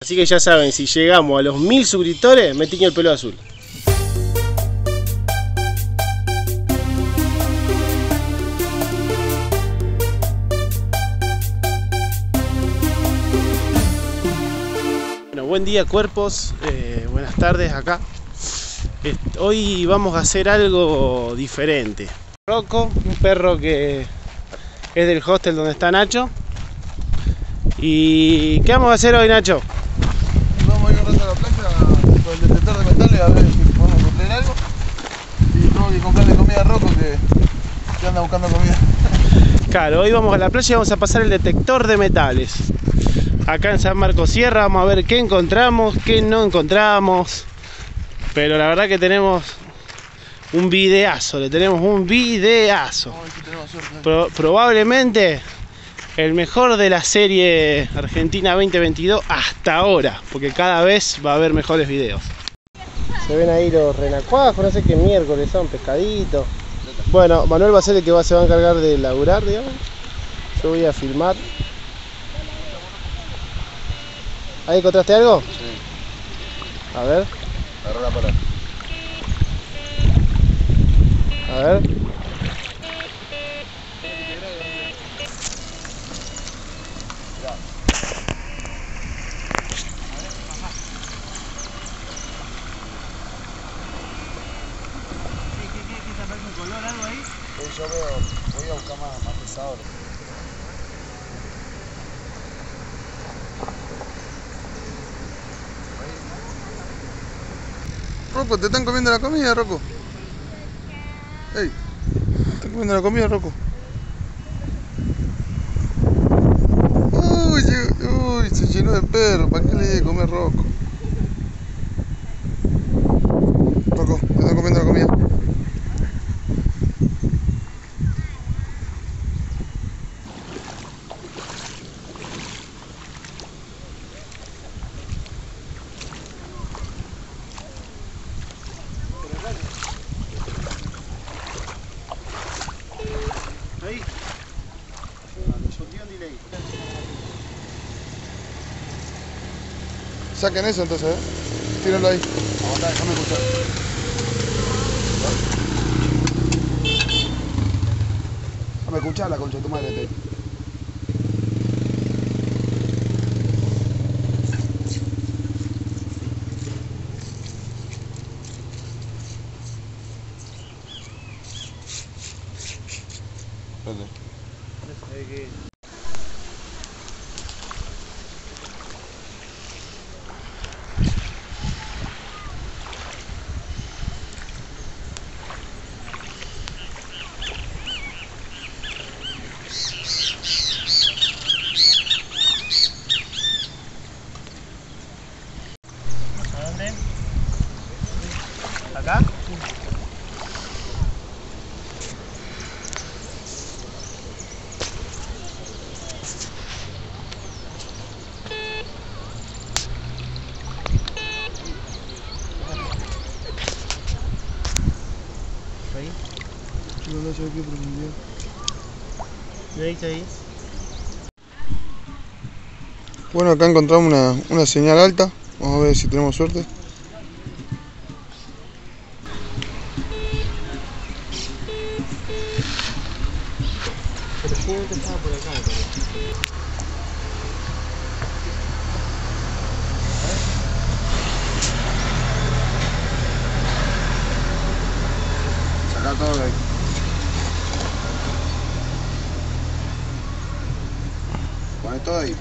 Así que ya saben, si llegamos a los 1000 suscriptores, me tiño el pelo azul. Bueno, buen día cuerpos, buenas tardes acá. Hoy vamos a hacer algo diferente. Rocco, un perro que es del hostel donde está Nacho. ¿Y qué vamos a hacer hoy, Nacho? Vamos a ir un rato a la playa con el detector de metales a ver si podemos encontrar algo. Y tengo que comprarle comida a Rocco que anda buscando comida. Claro, hoy vamos a la playa y vamos a pasar el detector de metales. Acá en San Marcos Sierra vamos a ver qué encontramos, qué no encontramos. Pero la verdad que tenemos un videazo, le tenemos un videazo. Vamos a ver si tenemos suerte. Probablemente el mejor de la serie Argentina 2022 hasta ahora, porque cada vez va a haber mejores videos. Se ven ahí los renacuajos, no sé qué miércoles son, pescaditos. Bueno, Manuel va a ser el que se va a encargar de laburar, digamos. Yo voy a filmar. ¿Ahí encontraste algo? Sí. A ver. Agarró la pala. A ver. Yo veo, voy a buscar más pesado. Rocco, te están comiendo la comida, Rocco. Ey, te están comiendo la comida, Rocco. Uy, se llenó de perro. ¿Para qué le di de comer, Rocco? Rocco, te están comiendo la comida. Ahí. Saquen eso entonces, tírenlo ahí. Aguantá, déjame escuchar. Déjame escuchar la concha de tu madre. ¿A dónde? ¿Acá? Ahí. No sé qué profundidad. Ahí. Bueno, acá encontramos una señal alta. Vamos a ver si tenemos suerte. Pero sí, estaba por acá. Saca todo de ahí. Pone todo ahí.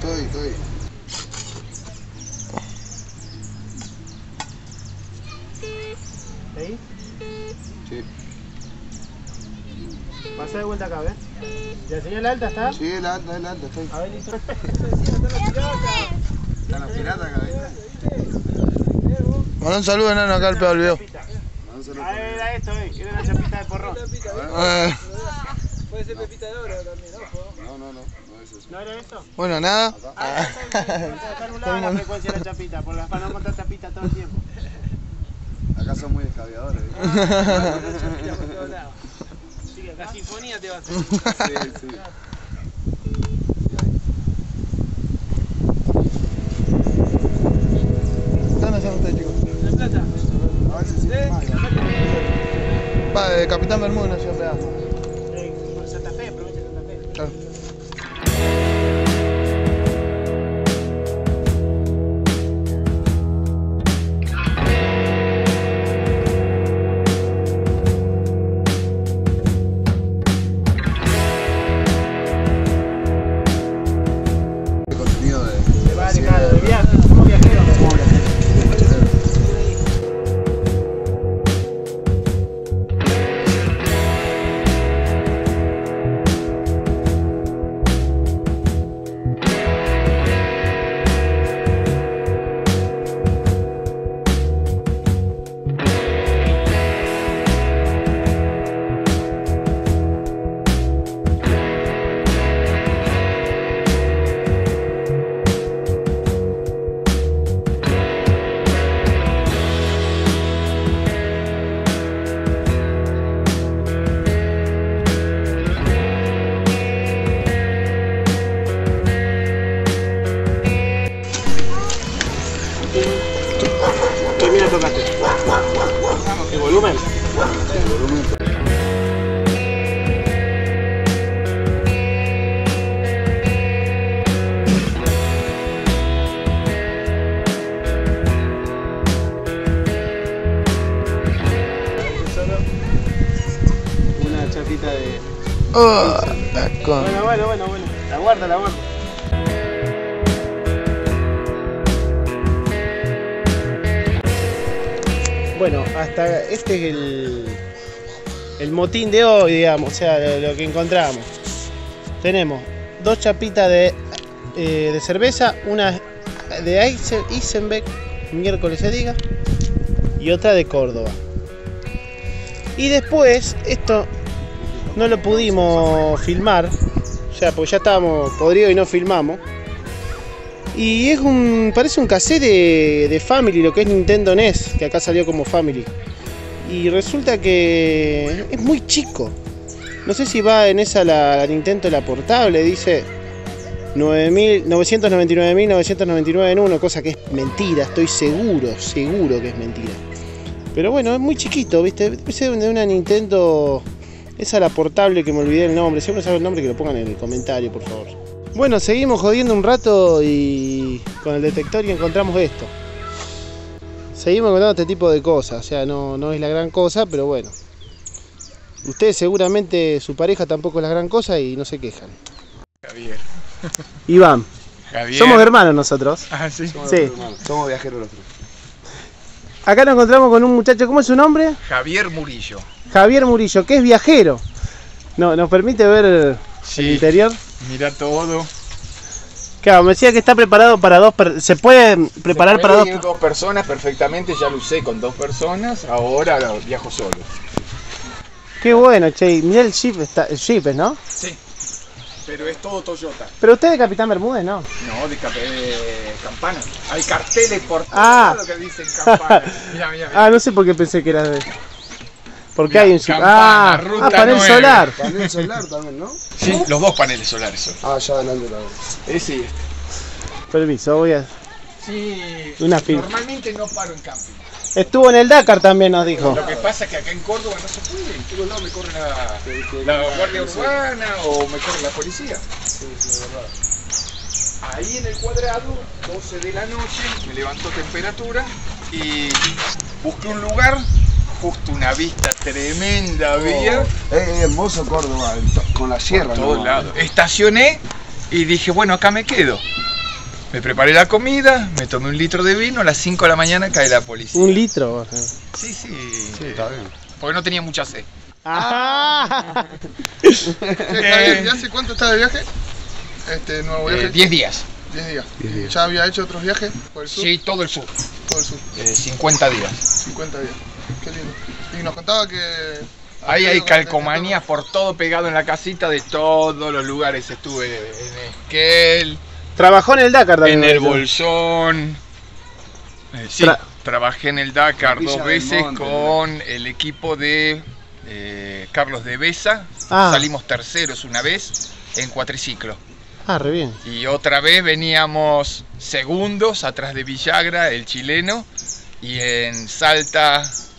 ¿Ahí? Sí. Pasa de vuelta acá, ¿ves? ¿La señal alta está? Sí, la alta, está ahí. A ver, listo. Están los piratas acá, ¿viste? Manda un saludo, enano, acá al pedo del video. Ah, era esto, era una chapita de porrón. Puede ser pepita de oro también, ojo. No es eso. ¿No era eso? Bueno, nada. Vamos a dejar un lado la frecuencia de la chapita, para no encontrar chapita todo el tiempo. Acá son muy escabiadores. Chapita por todos lados. La sinfonía te va a hacer. Sí. Capitán Bermúdez nació acá. Santa Fe, provincia de Santa Fe. Claro. De viaje, como viajero. ¿Qué mina tocaste? ¿El volumen? Una chapita de... Bueno. La guarda. Bueno, hasta este es el motín de hoy, digamos, o sea, lo que encontramos. Tenemos 2 chapitas de cerveza, una de Eisenbeck, miércoles se diga, y otra de Córdoba. Y después, esto no lo pudimos filmar, o sea, porque ya estábamos podridos y no filmamos. Y es parece un cassette de Family, lo que es Nintendo NES, que acá salió como Family. Y resulta que es muy chico. No sé si va en esa la Nintendo, la portable, dice 999.999 en uno, cosa que es mentira, estoy seguro que es mentira. Pero bueno, es muy chiquito, ¿viste? Debe ser de una Nintendo, esa la portable que me olvidé el nombre. Si uno sabe el nombre, que lo pongan en el comentario, por favor. Bueno, seguimos jodiendo un rato y con el detector y encontramos esto. Seguimos encontrando este tipo de cosas, o sea, no es la gran cosa, pero bueno. Ustedes seguramente, su pareja tampoco es la gran cosa y no se quejan. Javier. Iván. Javier. Somos hermanos nosotros. Ah, sí. Somos viajeros los tres. Acá nos encontramos con un muchacho, ¿cómo es su nombre? Javier Murillo. Javier Murillo, que es viajero. No, ¿nos permite ver el interior? Mira todo. Claro, me decía que está preparado para dos personas. ¿Se puede preparar para dos? 2 personas perfectamente, ya lo usé con 2 personas, ahora viajo solo. Qué bueno, che. Mirá el Jeep, el Jeep, ¿no? Sí, pero es todo Toyota. Pero usted es de Capitán Bermúdez, ¿no? No, de Campana. Hay carteles por todo Ah. lado que dicen Campana. Mira. Ah, no sé por qué pensé que era de... Porque Mirá, hay un Jeep. Campana, Ruta panel 9. solar. Panel solar también, ¿no? Sí, los 2 paneles solares son. Ah, ya ganando la vez. Sí. Permiso, voy a... Sí, Una fila. normalmente no paro en camping. Estuvo en el Dakar también, nos dijo. Lo que pasa es que acá en Córdoba no se puede, en todos lados me corre la guardia urbana o me corre la policía. Sí, es verdad. Ahí en el cuadrado, 12 de la noche, me levantó temperatura y busqué un lugar, justo una vista tremenda había. Es hermoso Córdoba, con la sierra. Por todos lados. Estacioné y dije, bueno, acá me quedo. Me preparé la comida, me tomé 1 litro de vino, a las 5 de la mañana cae la policía. 1 litro. Sí. Sí, está bien. Porque no tenía mucha sed. Ah. Javier, ¿y hace cuánto está de viaje? Este nuevo viaje. 10 días. 10 días. ¿Ya había hecho otros viajes por el sur? Sí, todo el sur. Todo el sur. 50 días. 50 días. Qué lindo. Y nos contaba que... Ahí hay calcomanías por todo pegado en la casita de todos los lugares. Estuve en Esquel, Trabajó en el Dakar también. en el Bolsón. Sí, trabajé en el Dakar Villa 2 del veces Monte, con el equipo de Carlos de Besa. Ah. Salimos terceros una vez en cuatriciclo. Ah, re bien. Y otra vez veníamos segundos atrás de Villagra, el chileno. Y en Salta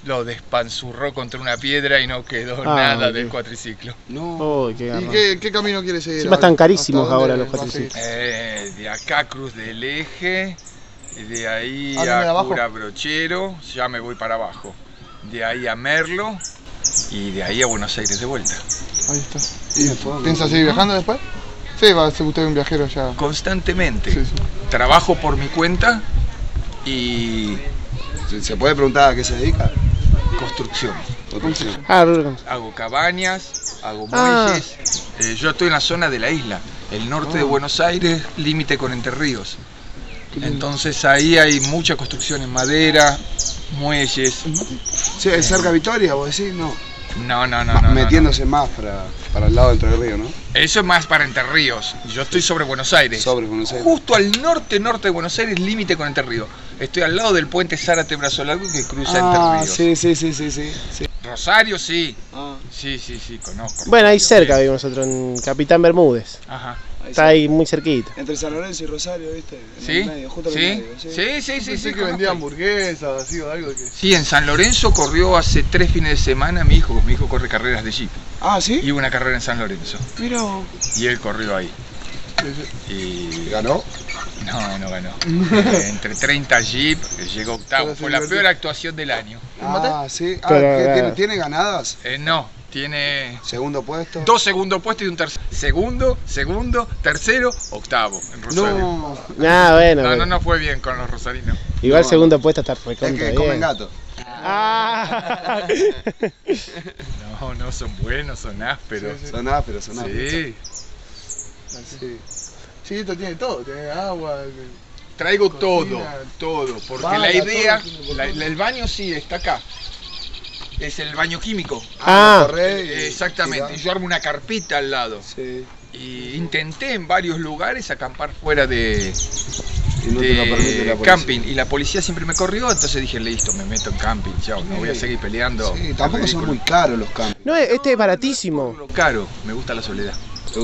lo despanzurró contra una piedra y no quedó nada del cuatriciclo. No. ¿Y qué camino quiere seguir? Encima están carísimos ahora los ¿Hasta cuatriciclos. De acá Cruz del Eje, de ahí ¿viene a abajo? Cura Brochero, ya me voy para abajo. De ahí a Merlo y de ahí a Buenos Aires de vuelta. Ahí está. ¿Y piensa seguir viajando después? Sí, va a ser usted un viajero ya. Constantemente. Sí. Trabajo por mi cuenta y ¿Se puede preguntar a qué se dedica? construcción. Hago cabañas, hago muelles. Yo estoy en la zona de la isla, el norte de Buenos Aires, límite con Entre Ríos. Entonces ahí hay mucha construcción en madera, muelles. Sí, es cerca de Vitoria, vos decís, no. No. Metiéndose más para el lado de Entre Ríos, ¿no? Eso es más para Entre Ríos. Yo estoy sobre Buenos Aires. Sobre Buenos Aires. Justo al norte de Buenos Aires, límite con Entre Ríos. Estoy al lado del puente Zárate Brazo Largo que cruza Entre Ríos. Sí. Rosario, sí. Sí, conozco. Bueno, ahí cerca vivimos nosotros, en Capitán Bermúdez. Ajá. Está ahí muy cerquita. Entre San Lorenzo y Rosario, ¿viste? En ¿Sí? el medio, justo en el medio. Sí, Pensé que conozco. vendía hamburguesas, así o algo que... Sí, en San Lorenzo corrió hace 3 fines de semana mi hijo corre carreras de jeep. Ah, ¿sí? Y hubo una carrera en San Lorenzo. Mira. Y él corrió ahí. Y ¿Ganó? no ganó. Entre 30 jeep, llegó octavo. Fue la peor actuación del año. Ah, sí. Pero, ¿Tiene ganadas? No, tiene Segundo puesto. 2 segundos puestos y un tercero. Segundo, tercero, octavo en Rosario. Bueno. No fue bien con los rosarinos. Igual segundo puesto está Es recontra que bien. comen gato. No, son buenos, son ásperos. Son ásperos, son ásperos. Sí. Sí, esto tiene todo, tiene agua. Traigo Cocina, todo, porque bala, la idea, todo tiene botón. el baño sí está acá. Es el baño químico. Exactamente. Y yo armo una carpita al lado. Sí. Y intenté en varios lugares acampar fuera de Y no te lo permite la policía. camping. Y la policía siempre me corrió, entonces dije, listo, me meto en camping, chao, no voy a seguir peleando. Sí, tampoco son muy caros los campos. No, este es baratísimo. Caro, me gusta la soledad.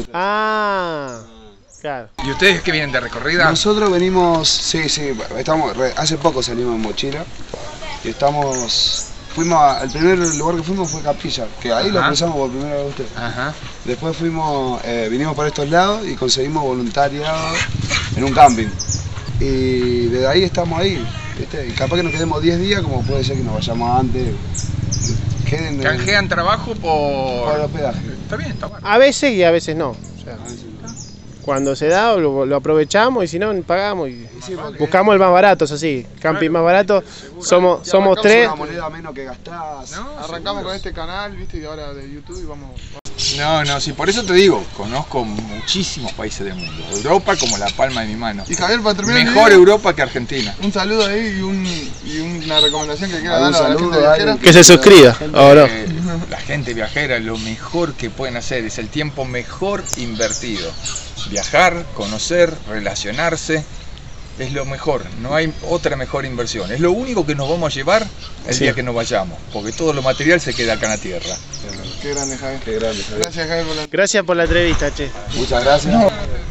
Claro. ¿Y ustedes que vienen de recorrida? Nosotros venimos, sí, hace poco salimos en mochila y al primer lugar que fuimos fue Capilla, que ahí lo cruzamos por primera vez usted. Ajá. Después vinimos por estos lados y conseguimos voluntariado en un camping. Y desde ahí estamos ahí, ¿viste? Y capaz que nos quedemos 10 días, como puede ser que nos vayamos antes. Canjean trabajo por hospedaje. Está bien, está bueno. A veces y a veces no. O sea, cuando se da lo aprovechamos y si no pagamos y buscamos el más barato, es así. Camping más barato. Somos 3. Una moneda menos que gastás. Arrancamos con este canal, viste, y ahora de YouTube y vamos... No, sí, por eso te digo, conozco muchísimos países del mundo. Europa como la palma de mi mano. Y Javier, para terminar el Mejor video, Europa que Argentina. un saludo ahí y una recomendación que quiera dar a la saludo gente a viajera. alguien Que se suscriba. Ahora. La gente viajera, lo mejor que pueden hacer es el tiempo mejor invertido. Viajar, conocer, relacionarse, es lo mejor. No hay otra mejor inversión. Es lo único que nos vamos a llevar el día que nos vayamos, porque todo lo material se queda acá en la tierra. Qué grande, Javier. Qué grande, Javier. Gracias, Javier, por la... Gracias por la entrevista, che. Muchas gracias.